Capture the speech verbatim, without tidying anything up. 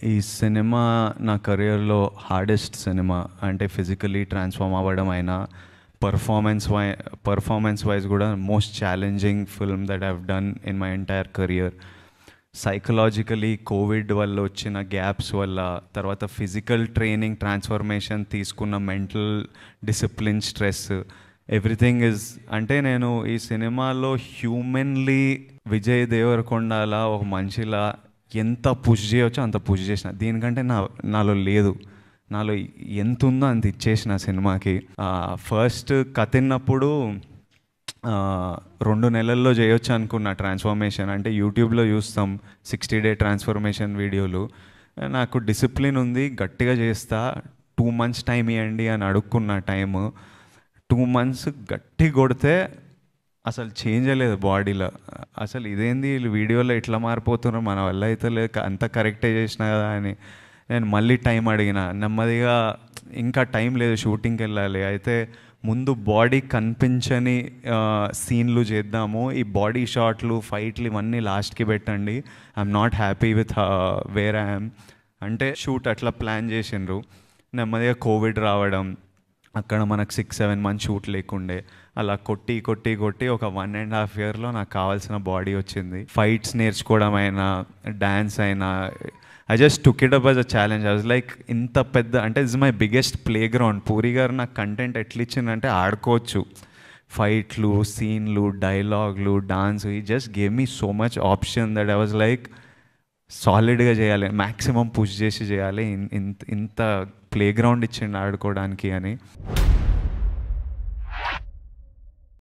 ఈ సినిమా నా కెరియర్లో హార్డెస్ట్ సినిమా. అంటే ఫిజికలీ ట్రాన్స్ఫార్మ్ అవ్వడం అయినా, పర్ఫార్మెన్స్ వై పర్ఫార్మెన్స్ వైజ్ కూడా most challenging film that have done in my entire career. Psychologically covid వల్ల వచ్చిన గ్యాప్స్ వల్ల, తర్వాత ఫిజికల్ ట్రైనింగ్ ట్రాన్స్ఫర్మేషన్ తీసుకున్న mental discipline, stress, everything is, అంటే నేను ఈ సినిమాలో హ్యూమన్లీ విజయ్ దేవరకొండలా ఒక మనిషిలా ఎంత పుష్ చేయవచ్చో అంత పుష్ చేసిన. దీనికంటే నా నాలో లేదు, నాలో ఎంత ఉందో అంత ఇచ్చేసిన సినిమాకి. ఫస్ట్ కథ విన్నప్పుడు రెండు నెలల్లో చేయొచ్చు అనుకున్న ట్రాన్స్ఫర్మేషన్. అంటే యూట్యూబ్లో చూస్తాం సిక్స్టీ డే ట్రాన్స్ఫర్మేషన్ వీడియోలు. నాకు డిసిప్లిన్ ఉంది, గట్టిగా చేస్తా, టూ మంత్స్ టైం ఇవ్వండి అని అడుక్కున్న టైము. టూ మంత్స్ గట్టి కొడితే అసలు చేంజ్ అయ్యలేదు బాడీలో. అసలు ఇదేంది వీళ్ళు వీడియోలో ఇట్లా మారిపోతున్నారు, మన వల్ల అయితే లేదు, అంత కరెక్టే చేసిన కదా అని నేను మళ్ళీ టైం అడిగిన. నెమ్మదిగా ఇంకా టైం లేదు, షూటింగ్కి వెళ్ళాలి, అయితే ముందు బాడీ కనిపించని సీన్లు చేద్దాము, ఈ బాడీ షాట్లు ఫైట్లు ఇవన్నీ లాస్ట్కి పెట్టండి, I'm not happy with where I'm అంటే షూట్ అట్లా ప్లాన్ చేసిండ్రు. నెమ్మదిగా కోవిడ్ రావడం, అక్కడ మనకు సిక్స్ సెవెన్ మంత్స్ షూట్ లేకుండే, అలా కొట్టి కొట్టి కొట్టి ఒక వన్ అండ్ హాఫ్ ఇయర్లో నాకు కావాల్సిన బాడీ వచ్చింది. ఫైట్స్ నేర్చుకోవడం అయినా, డ్యాన్స్ అయినా, I just took it up as a challenge. I was like ఇంత పెద్ద, అంటే it's my biggest playground. Puri గారు నాకు కంటెంట్ ఎట్లా ఇచ్చిందంటే ఆడుకోవచ్చు, ఫైట్లు, సీన్లు, డైలాగ్లు, డాన్స్, ఈ just gave me so much option that I was like సాలిడ్గా చేయాలి, మ్యాక్సిమం పుష్ చేసి చేయాలి, ఇంత ఇంత ప్లే గ్రౌండ్ ఇచ్చిండు ఆడుకోవడానికి అని.